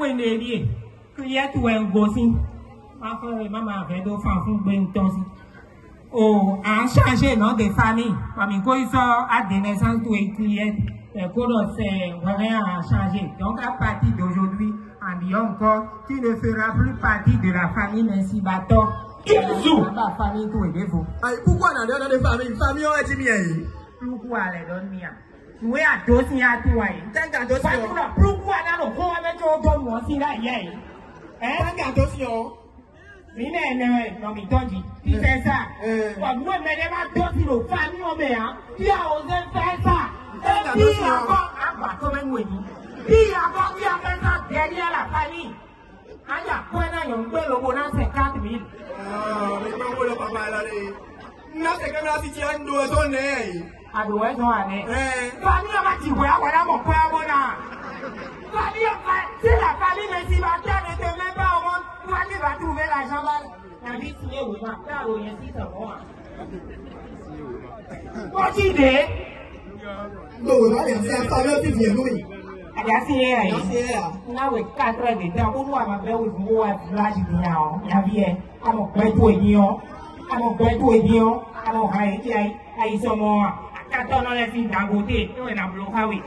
est né, qu'il y a tout un gossin. Ma frère et maman avaient deux enfants, oh, a changé nom de famille. Parmi quoi ils sont à des naissances tout écrit, les couleurs rien a changé. Donc à partir d'aujourd'hui, en disant encore, tu ne feras plus partie de la famille Nancy Baton. La famille tout est défaut. Pourquoi on a des familles? Famille on est bien. Pourquoi les donne bien? Oui, à dossier à toi. Pourquoi on a le corps avec ton moi si là hier? Hein? Attention. Non, mais toi, tu fais ça. Moi, mais les dossiers, nos familles, on met, hein. Tu as osé faire ça. Et puis encore, comme un oui. Puis encore, tu as fait ça derrière la famille. Ah, il y a quoi là, il y a un peu le bonheur, c'est 4 000. Mais comment le papa là? Non, c'est comme la situation de son nez. Ah, ouais, non, allez. Famille, on va dire, voilà mon père, bon là. Famille, si la famille ne s'y va pas, ne te met pas au monde, toi, tu vas trouver l'argent là. La vie, c'est où, il va faire, il y a 6 ans. What you did? Non, non, c'est la famille qui vient, oui. Now we can't try to tell who I'm about with more large now. Javier, I'm a great way, I'm a great way, I'm a high, I saw more. I can't turn on anything that would take, and I'm blow how it.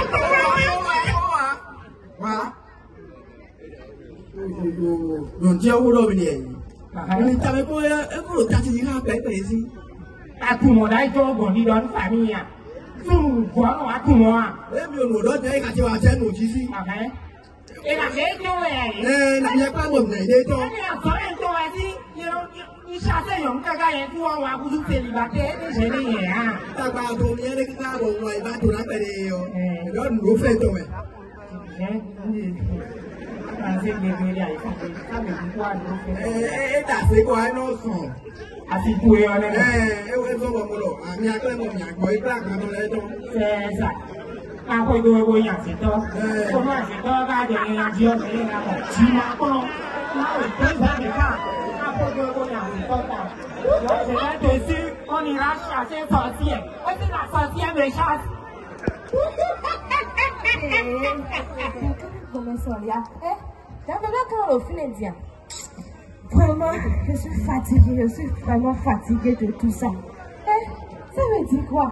Non c'è uno venire. Non stava poi e quello cazzo di là per presi. A tu mo dai to go di don famiglia. Tu guarda a tu mo. E mio non do dai che ti va a c'è non ci si. Ok. E la gente è. Non mi fa mo nei dei to. E a so en to asi, i sa se yon ka ga en tu wa bu su te libate e se ne ya. Ta ba to mi ne ka bo mo ba to na per io. E don no fe to me. That's why no song. As if we are it was over. I'm not going to go back. I'm going to say, I'm going to go and sit down. So much, the dog, I didn't have your name. Now it's going to be car. I'm going to go and sit down. What's that? See, only Russia says for here. What's that for here? The shots. J'avais quand le film dit, vraiment, je suis fatiguée de tout ça. Ça veut dire quoi?